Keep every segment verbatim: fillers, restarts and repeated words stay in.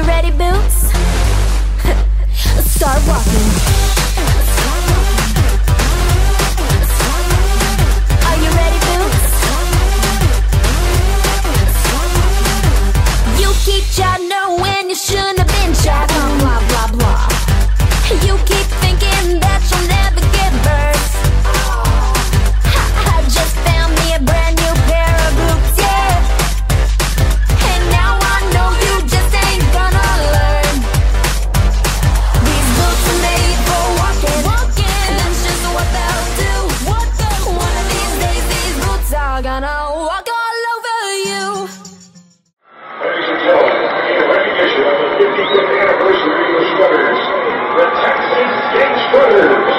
ready, boots? Start walking. Are you ready, boots? You keep chatting when you shouldn't have been chatting. Blah, blah, blah. You keep thinking that you'll never give birth. I just found me a brand new pair of boots, yeah. And now I know you just ain't gonna learn. These boots are made for walking, walking. And that's just what they'll do. What the? One of these days these boots are gonna walk all over you. Ladies and gentlemen, in recognition of the fifty-fifth anniversary of Strutters, the Texas State Strutters.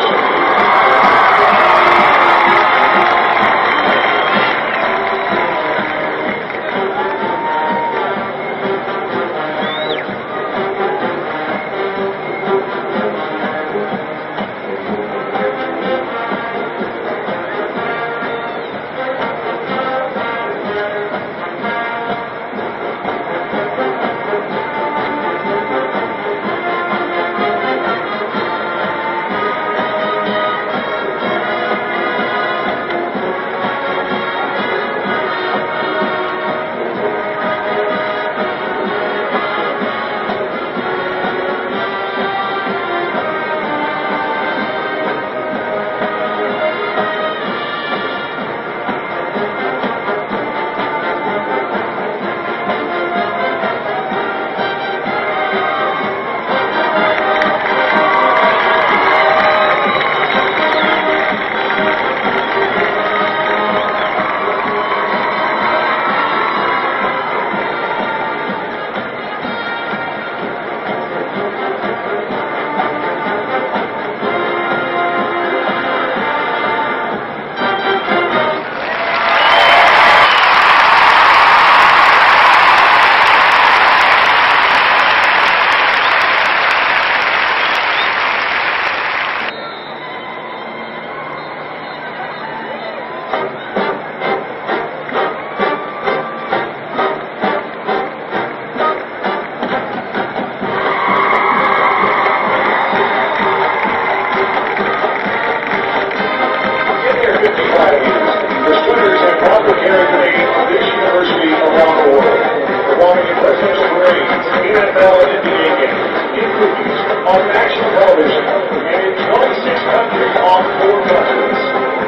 The Strutters have proudly carried the name of this university around the world, performing in presidential parades, in N F L and N B A games, in movies, on national television, and in twenty-six countries on four continents.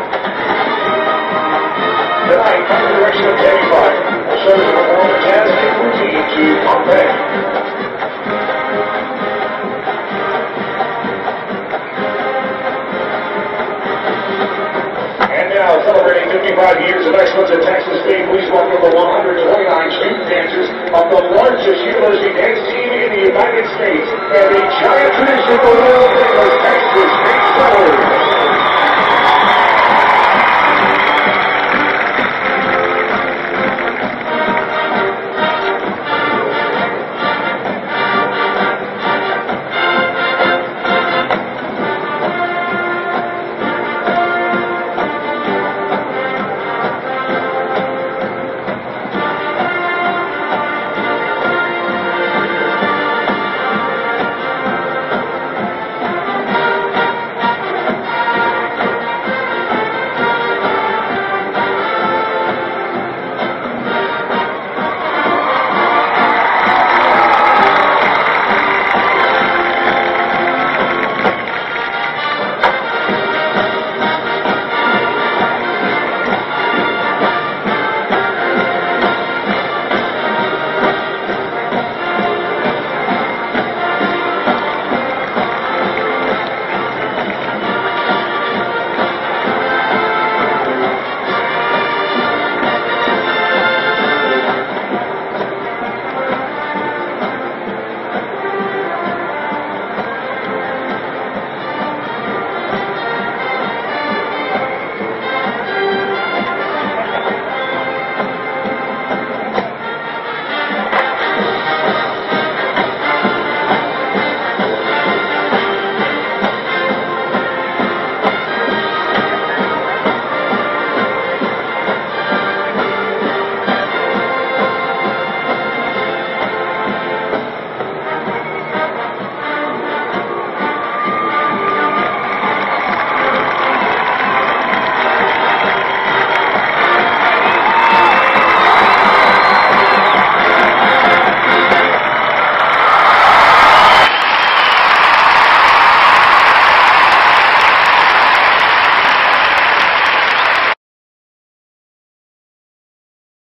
Tonight, under the direction of Tammy Biden, will show us a performance as a routine to Pompeii. Now, celebrating fifty-five years of excellence at Texas State, please welcome the one hundred twenty-nine student dancers of the largest university dance team in the United States and a giant tradition for the world famous Texas State.